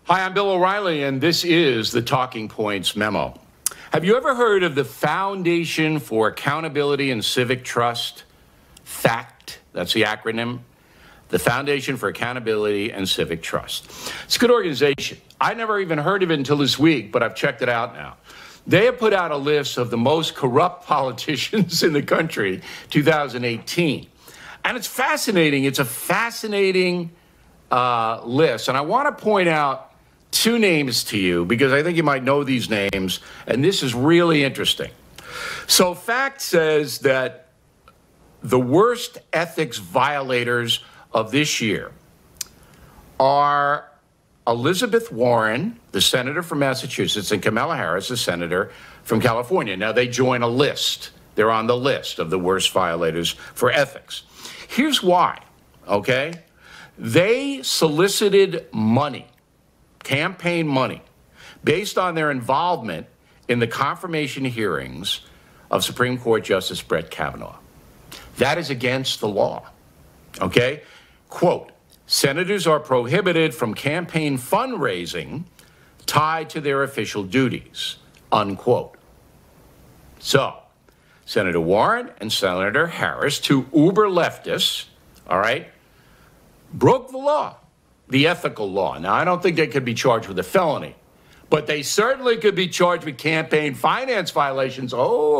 Hi, I'm Bill O'Reilly, and this is the Talking Points Memo. Have you ever heard of the Foundation for Accountability and Civic Trust? FACT, that's the acronym. The Foundation for Accountability and Civic Trust. It's a good organization. I never even heard of it until this week, but I've checked it out now. They have put out a list of the most corrupt politicians in the country, 2018. And it's fascinating. It's a fascinating list. And I want to point out two names to you because I think you might know these names, and this is really interesting. So FACT says that the worst ethics violators of this year are Elizabeth Warren, the senator from Massachusetts, and Kamala Harris, the senator from California. Now, they join a list. They're on the list of the worst violators for ethics. Here's why, okay? They solicited money, campaign money, based on their involvement in the confirmation hearings of Supreme Court Justice Brett Kavanaugh. That is against the law, okay? Quote, senators are prohibited from campaign fundraising tied to their official duties, unquote. So, Senator Warren and Senator Harris, two uber leftists, all right, broke the law. The ethical law. Now, I don't think they could be charged with a felony, but they certainly could be charged with campaign finance violations.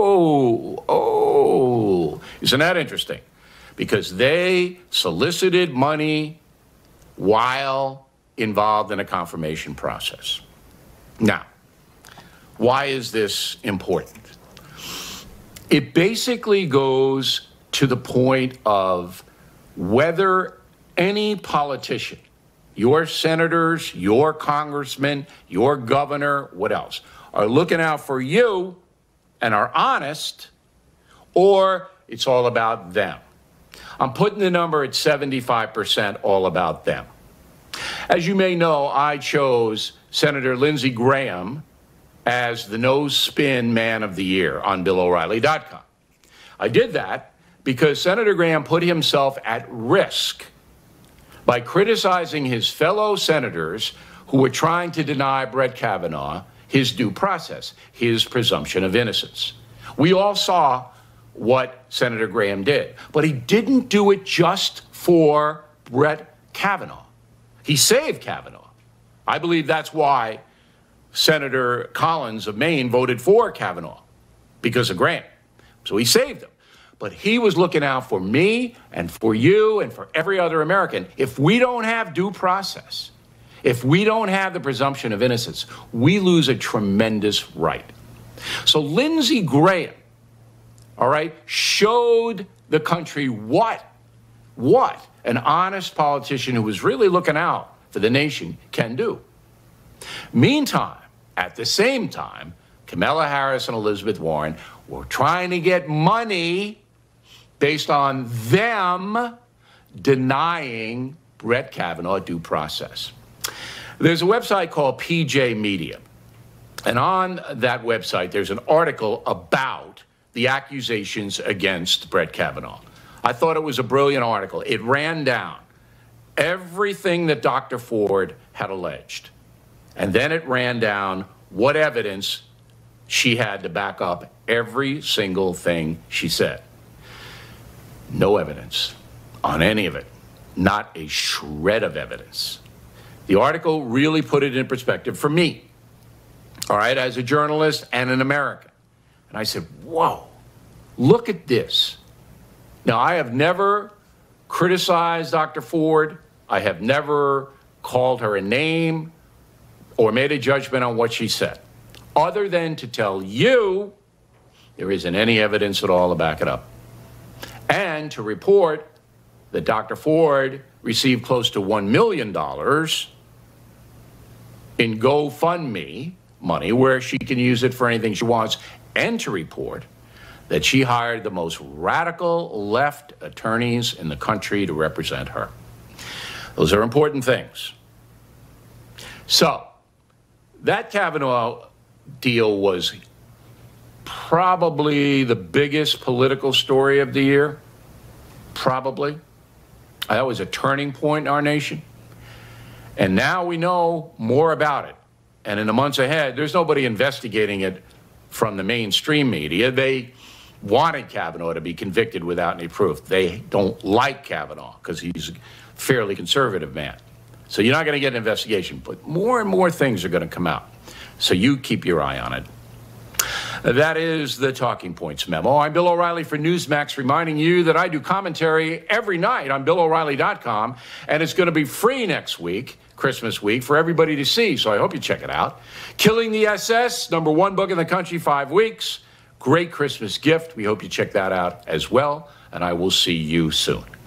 Isn't that interesting? Because they solicited money while involved in a confirmation process. Now, why is this important? It basically goes to the point of whether any politician, your senators, your congressmen, your governor, what else, are looking out for you and are honest, or it's all about them. I'm putting the number at 75% all about them. As you may know, I chose Senator Lindsey Graham as the no-spin man of the year on BillO'Reilly.com. I did that because Senator Graham put himself at risk by criticizing his fellow senators who were trying to deny Brett Kavanaugh his due process, his presumption of innocence. We all saw what Senator Graham did, but he didn't do it just for Brett Kavanaugh. He saved Kavanaugh. I believe that's why Senator Collins of Maine voted for Kavanaugh, because of Graham. So he saved him. But he was looking out for me and for you and for every other American. If we don't have due process, if we don't have the presumption of innocence, we lose a tremendous right. So Lindsey Graham, all right, showed the country what an honest politician who was really looking out for the nation can do. Meantime, at the same time, Kamala Harris and Elizabeth Warren were trying to get money based on them denying Brett Kavanaugh due process. There's a website called PJ Media, and on that website there's an article about the accusations against Brett Kavanaugh. I thought it was a brilliant article. It ran down everything that Dr. Ford had alleged, and then it ran down what evidence she had to back up every single thing she said. No evidence on any of it, not a shred of evidence. The article really put it in perspective for me, all right, as a journalist and an American. And I said, whoa, look at this. Now, I have never criticized Dr. Ford. I have never called her a name or made a judgment on what she said, other than to tell you there isn't any evidence at all to back it up. And to report that Dr. Ford received close to $1 million in GoFundMe money where she can use it for anything she wants, and to report that she hired the most radical left attorneys in the country to represent her. Those are important things. So, that Kavanaugh deal was probably the biggest political story of the year. Probably. That was a turning point in our nation. And now we know more about it. And in the months ahead, there's nobody investigating it from the mainstream media. They wanted Kavanaugh to be convicted without any proof. They don't like Kavanaugh because he's a fairly conservative man. So you're not going to get an investigation, but more and more things are going to come out. So you keep your eye on it. That is the Talking Points Memo. I'm Bill O'Reilly for Newsmax, reminding you that I do commentary every night on BillO'Reilly.com, and it's going to be free next week, Christmas week, for everybody to see, so I hope you check it out. Killing the SS, #1 book in the country, 5 weeks. Great Christmas gift. We hope you check that out as well, and I will see you soon.